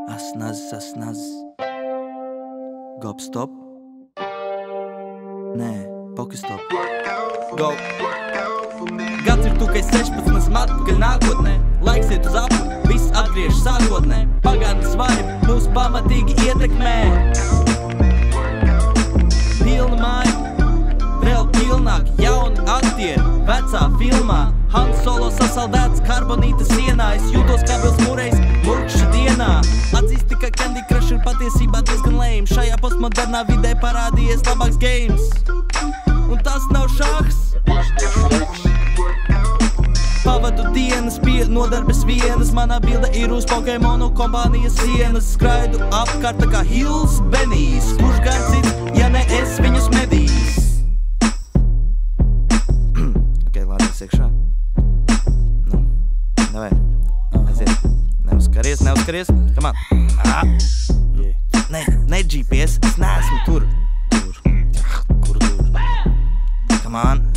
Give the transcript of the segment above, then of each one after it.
Asnaz Gopstop. Nē, Pokestop. Go. Gads ir tu, ka es 16 esmu atpakaļ nākotnē. Laiks iet uz apli, viss atgriež sākotnē. Pagātnes vibe mūs pamatīgi ietekmē. Pilna māja, vēl pilnāk, jauni aktieri, vecā filmā. Han Solo sasaldēts karbonīta sienā. Es jūtos kā Bils Murejs burkša dienā. Atzīsti, ka Candy Crush ir patiesībā diezgan lame. Šajā postmodernā vidē parādījies labāks games. Un tas nav šahs. Pavadu dienas pie nodarbes vienas. Manā bilde ir uz Pokemonu kompānijas sienas. Skraidu apkārt tā kā Hills Benijs. Kurš gan cits, ja ne es viņus medīs? Ok, lādīs iekšā. Davai, aiziet. Neuzkaries. Come on. Ne GPS, es neesmu tur. Kur tur? Come on.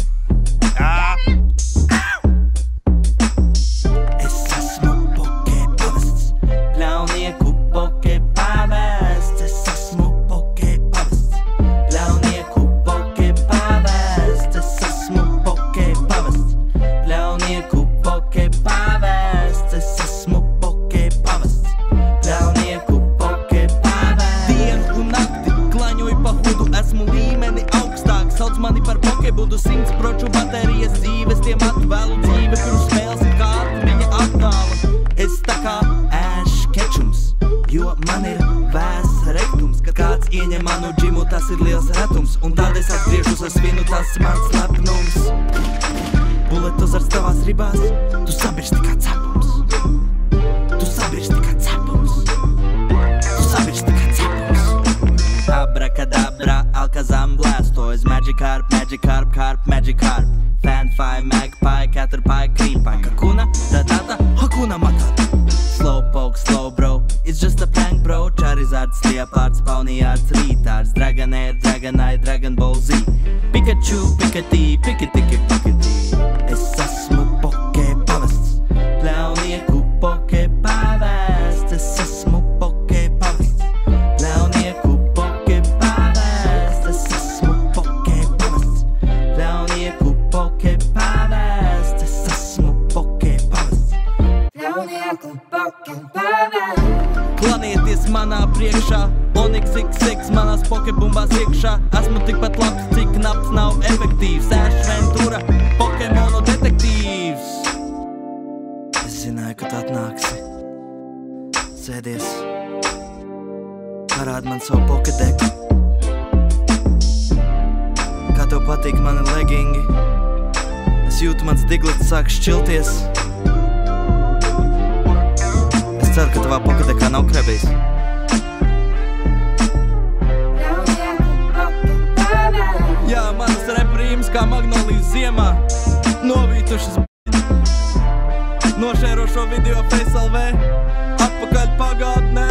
Es esmu Pokepavests. Pļaunieku Pokepavests. Es esmu Pokepavests. Pļaunieku Pokepavests. Es esmu Pokepavests. Pļaunieku Pokepavests. Es esmu Pokepavests. Pļaunieku Pokepavests. Dienu un nakti klaņoju pa hudu. Esmu līmeni augstāk. Sauc mani par Pokebudu. 100 proču baterijas dzīves. Tiem atvēlu dzīve. Pirms spēles ir kā atmiņa attāla. Es tā kā Ash Ketchums, jo man ir vēs rektums. Kad kāds ieņem manu džimu, tas ir liels retums. Un tad es atgriežos ar svinu, tas mans lepnums. Buletozars tavās ribās, tu sabirsti kā cepums. Tu sabirsti kā cepums. Tu sabirsti kā cepums. Abracadabra, Alakazam Blastoise. Magikarp, Magikarp, Carp, Magikarp. Fanfy, Magpie, Caterpie, Creepie. Kakuna, Ratata, Hakuna Matata. Slowpoke, slow bro, it's just a prank bro. Charizards, Leopards, Pawniards, Retards. Dragonair, Dragonite, Dragon Ball Z. Pikachu, Pikatī, Pikatiki, Pikatī. Es esmu Pokepavests. Pļaunieku Pokepavests. Es esmu Pokepavests. Pļaunieku Pokepavests. Es esmu Pokepavests. Pļaunieku Pokepavests. Es esmu Pokepavests. Pļaunieku Pokepavests. Klanieties manā priekšā. Onix XX manās Pokebumbās iekšā. Esmu tikpat labs, cik naps nav efektīvs. Ash Ventura, Pokemonu detektīvs. Es zināju, ka tu atnāksi. Sēdies. Parād man savu Pokedeku. Kā tev patīk mani legingi? Es jūtu, mans diglets sāk šķilties. Es ceru, ka tavā Pokedekā nav krebijs. Jā, manas reprīmas kā magnolijas ziemā. Novītušas Nošēro šo video Face LV. Atpakaļ pagātnē.